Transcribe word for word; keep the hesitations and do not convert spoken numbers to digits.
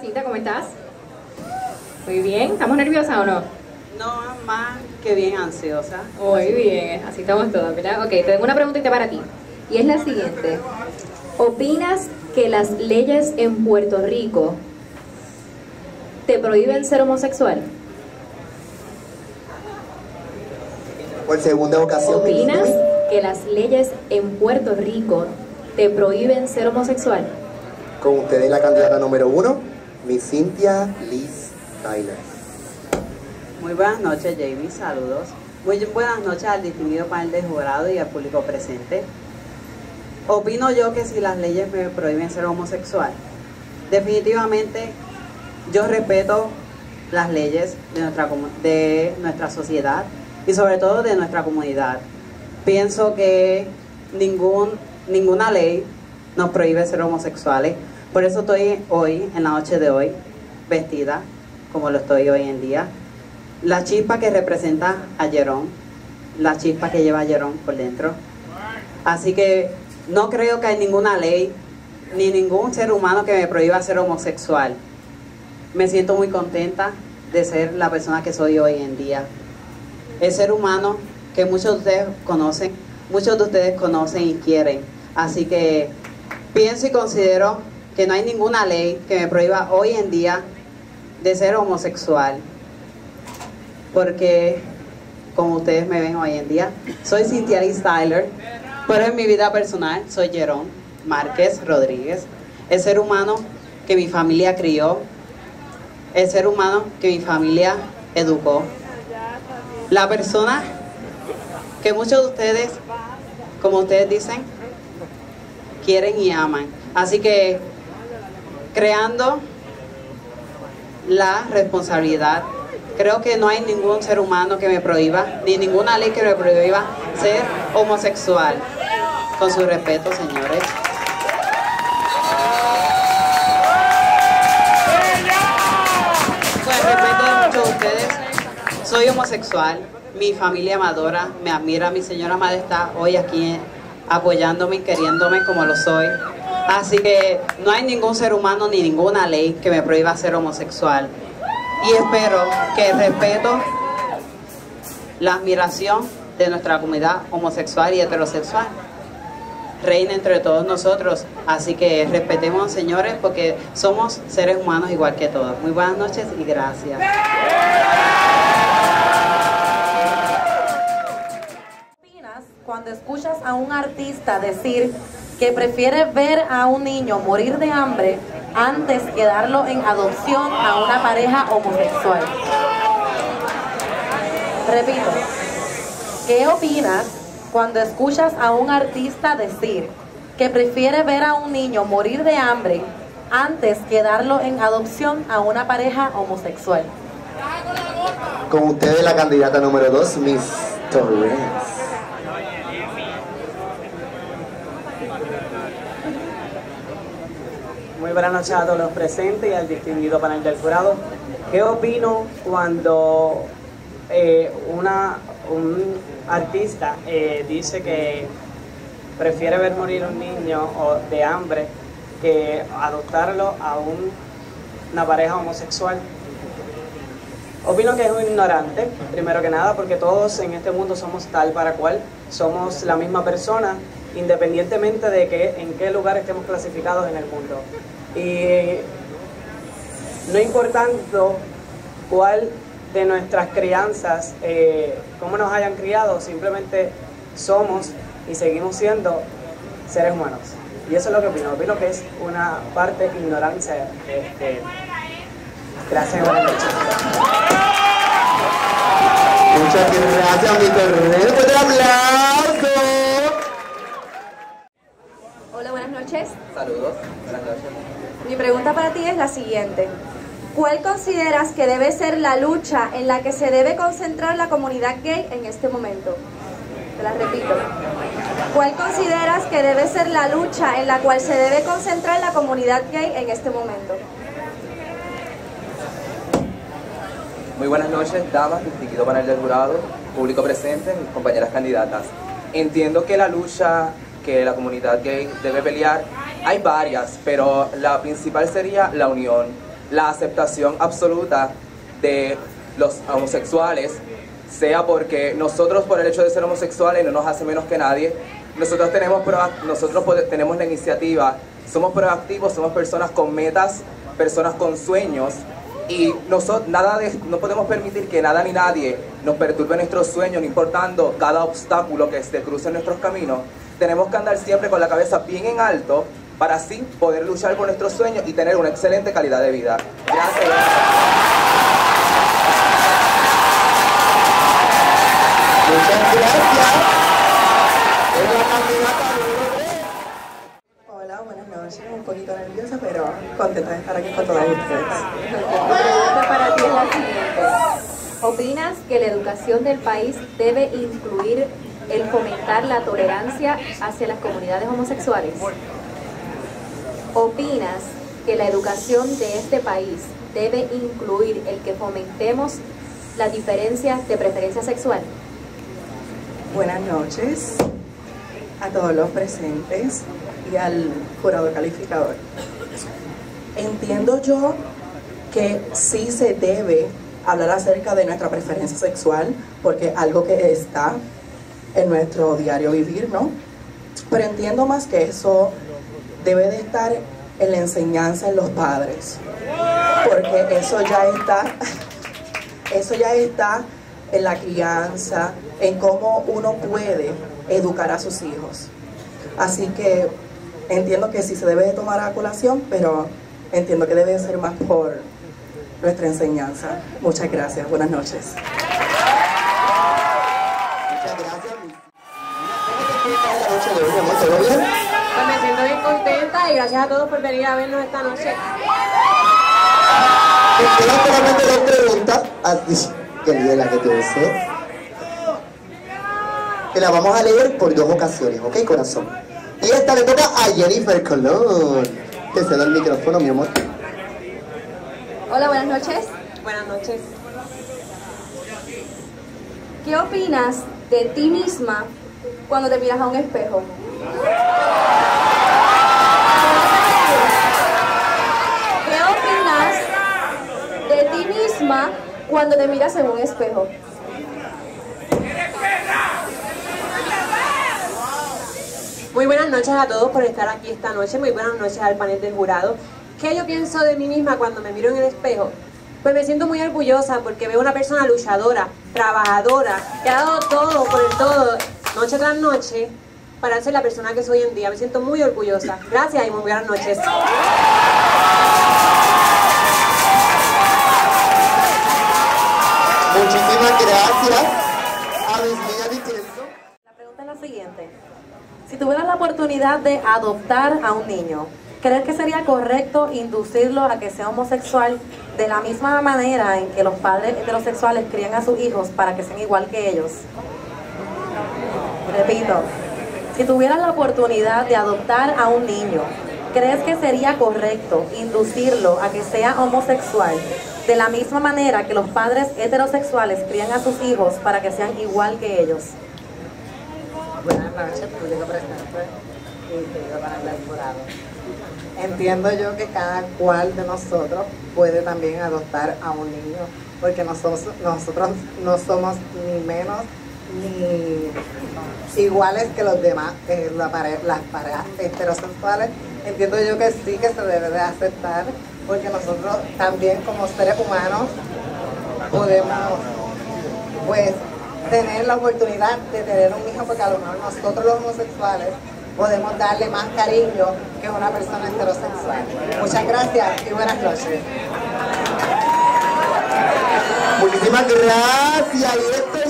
Cinta, ¿cómo estás? Muy bien, ¿estamos nerviosas o no? No, más que bien ansiosa. Muy bien, así estamos todos, ¿verdad? Ok, tengo una preguntita para ti. Y es la siguiente. ¿Opinas que las leyes en Puerto Rico te prohíben ser homosexual? Por segunda ocasión. ¿Opinas que las leyes en Puerto Rico te prohíben ser homosexual? Con ustedes la candidata número uno, Miss Cynthia Liz Tyler. Muy buenas noches, Jamie, saludos. Muy buenas noches al distinguido panel de jurado y al público presente. Opino yo que si las leyes me prohíben ser homosexual, definitivamente yo respeto las leyes de nuestra, de nuestra sociedad y sobre todo de nuestra comunidad. Pienso que ningún, ninguna ley nos prohíbe ser homosexuales. Por eso estoy hoy, en la noche de hoy, vestida como lo estoy hoy en día. La chispa que representa a Jerón, la chispa que lleva a Jerón por dentro. Así que no creo que hay ninguna ley, ni ningún ser humano que me prohíba ser homosexual. Me siento muy contenta de ser la persona que soy hoy en día. El ser humano que muchos de ustedes conocen, muchos de ustedes conocen y quieren. Así que pienso y considero que no hay ninguna ley que me prohíba hoy en día de ser homosexual. Porque, como ustedes me ven hoy en día, soy Cynthia Liz Tyler, pero en mi vida personal soy Jerón Márquez Rodríguez, el ser humano que mi familia crió, el ser humano que mi familia educó, la persona que muchos de ustedes, como ustedes dicen, quieren y aman. Así que, creando la responsabilidad, creo que no hay ningún ser humano que me prohíba, ni ninguna ley que me prohíba ser homosexual. Con su respeto, señores. Con el respeto de muchos de ustedes, soy homosexual. Mi familia me adora, me admira. Mi señora madre está hoy aquí apoyándome y queriéndome como lo soy. Así que no hay ningún ser humano ni ninguna ley que me prohíba ser homosexual. Y espero que el respeto, la admiración de nuestra comunidad homosexual y heterosexual reine entre todos nosotros. Así que respetemos, señores, porque somos seres humanos igual que todos. Muy buenas noches y gracias. ¿Qué opinas cuando escuchas a un artista decir que prefiere ver a un niño morir de hambre antes que darlo en adopción a una pareja homosexual? Repito, ¿qué opinas cuando escuchas a un artista decir que prefiere ver a un niño morir de hambre antes que darlo en adopción a una pareja homosexual? Con ustedes la candidata número dos, Miss Torres. Muy buenas noches a todos los presentes y al distinguido panel del jurado. ¿Qué opino cuando eh, una, un artista eh, dice que prefiere ver morir a un niño o de hambre que adoptarlo a un, una pareja homosexual? Opino que es un ignorante, primero que nada, porque todos en este mundo somos tal para cual, somos la misma persona, independientemente de que, en qué lugar estemos clasificados en el mundo. Y no importando cuál de nuestras crianzas, eh, cómo nos hayan criado, simplemente somos y seguimos siendo seres humanos. Y eso es lo que opino. Opino que es una parte ignorancia. Este, gracias, buenas noches. Muchas gracias, mi Torres. ¡Un aplauso! Hola, buenas noches. Saludos, buenas noches. Mi pregunta para ti es la siguiente. ¿Cuál consideras que debe ser la lucha en la que se debe concentrar la comunidad gay en este momento? Te la repito. ¿Cuál consideras que debe ser la lucha en la cual se debe concentrar la comunidad gay en este momento? Muy buenas noches, damas, distinguido panel del jurado, público presente, mis compañeras candidatas. Entiendo que la lucha que la comunidad gay debe pelear, hay varias, pero la principal sería la unión, la aceptación absoluta de los homosexuales, sea porque nosotros por el hecho de ser homosexuales no nos hace menos que nadie. Nosotros tenemos, nosotros tenemos la iniciativa, somos proactivos, somos personas con metas, personas con sueños, y nosotros, nada de, no podemos permitir que nada ni nadie nos perturbe nuestros sueños, no importando cada obstáculo que se cruce en nuestros caminos. Tenemos que andar siempre con la cabeza bien en alto para así poder luchar por nuestros sueños y tener una excelente calidad de vida. Gracias. Muchas gracias. Hola, buenas noches. Un poquito nerviosa, pero contenta de estar aquí con todos ustedes. Mi pregunta para ti es la siguiente. ¿Opinas que la educación del país debe incluir el fomentar la tolerancia hacia las comunidades homosexuales? ¿Opinas que la educación de este país debe incluir el que fomentemos las diferencias de preferencia sexual? Buenas noches a todos los presentes y al jurado calificador. Entiendo yo que sí se debe hablar acerca de nuestra preferencia sexual, porque es algo que está en nuestro diario vivir, ¿no? Pero entiendo más que eso debe de estar en la enseñanza en los padres, porque eso ya está, eso ya está en la crianza, en cómo uno puede educar a sus hijos. Así que entiendo que sí se debe de tomar a colación, pero entiendo que debe ser más por nuestra enseñanza. Muchas gracias. Buenas noches. Muchas gracias. ¿Todo bien? Pues me siento bien contenta y gracias a todos por venir a vernos esta noche. Te quedan solamente dos preguntas. Así que ni de la que te deseo. Que la vamos a leer por dos ocasiones, ¿ok, corazón? Y esta le toca a Jennifer Colón. Te cedo el micrófono, mi amor. Hola, buenas noches. Buenas noches. ¿Qué opinas de ti misma cuando te miras a un espejo? ¿Qué opinas de ti misma cuando te miras en un espejo? Muy buenas noches a todos por estar aquí esta noche. Muy buenas noches al panel del jurado. ¿Qué yo pienso de mí misma cuando me miro en el espejo? Pues me siento muy orgullosa porque veo una persona luchadora, trabajadora, que ha dado todo por el todo, noche tras noche, para ser la persona que soy hoy en día. Me siento muy orgullosa. Gracias y muy buenas noches. Muchísimas gracias. A mis niñas diciendo. La pregunta es la siguiente. Si tuvieras la oportunidad de adoptar a un niño, ¿crees que sería correcto inducirlo a que sea homosexual de la misma manera en que los padres heterosexuales crían a sus hijos para que sean igual que ellos? Repito, si tuvieras la oportunidad de adoptar a un niño, ¿crees que sería correcto inducirlo a que sea homosexual de la misma manera que los padres heterosexuales crían a sus hijos para que sean igual que ellos? Buenas noches, público presente y querido panel del jurado. Entiendo yo que cada cual de nosotros puede también adoptar a un niño, porque nosotros, nosotros no somos ni menos ni iguales que los demás, eh, la pare, las parejas heterosexuales. Entiendo yo que sí que se debe de aceptar, porque nosotros también como seres humanos podemos pues tener la oportunidad de tener un hijo, porque a lo mejor nosotros los homosexuales podemos darle más cariño que una persona heterosexual. Muchas gracias y buenas noches. Muchísimas gracias.